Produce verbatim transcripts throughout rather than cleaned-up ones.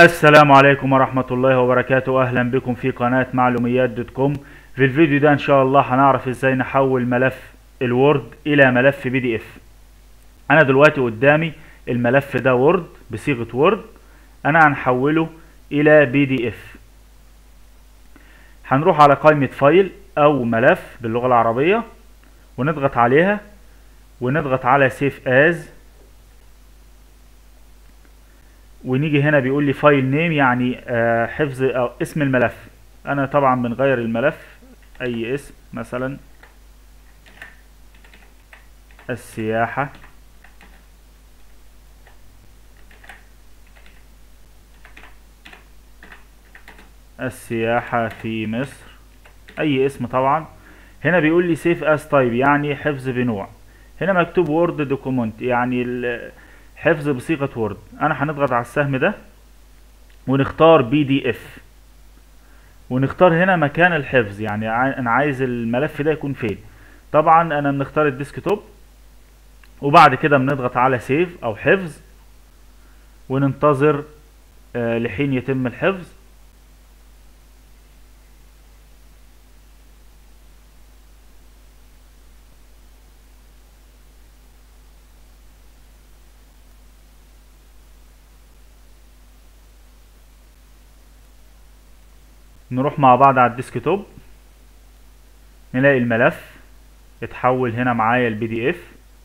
السلام عليكم ورحمة الله وبركاته. أهلا بكم في قناة معلوميات دوت كوم. في الفيديو ده إن شاء الله هنعرف إزاي نحول ملف الوورد إلى ملف بي دي إف. أنا دلوقتي قدامي الملف ده وورد بصيغة وورد، أنا هنحوله إلى بي دي إف. هنروح على قائمة فايل أو ملف باللغة العربية ونضغط عليها ونضغط على سيف آز، ونيجي هنا بيقول لي فايل نيم، يعني آه حفظ أو اسم الملف. انا طبعا بنغير الملف اي اسم، مثلا السياحة السياحة في مصر، اي اسم طبعا. هنا بيقول لي سيف از تايب، يعني حفظ بنوع. هنا مكتوب وورد دوكيمنت، يعني حفظ بصيغة وورد. انا هنضغط على السهم ده ونختار بي دي اف، ونختار هنا مكان الحفظ، يعني انا عايز الملف ده يكون فين. طبعا انا بنختار الديسكتوب، وبعد كده بنضغط على سيف او حفظ وننتظر آه لحين يتم الحفظ. نروح مع بعض على الديسكتوب، نلاقي الملف اتحول هنا معايا البي دي اف.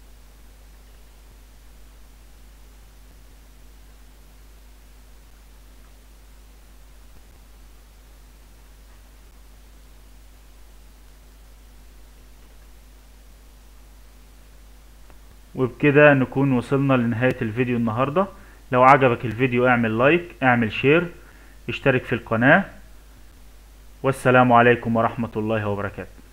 وبكده نكون وصلنا لنهاية الفيديو النهاردة. لو عجبك الفيديو اعمل لايك، اعمل شير، اشترك في القناة، والسلام عليكم ورحمة الله وبركاته.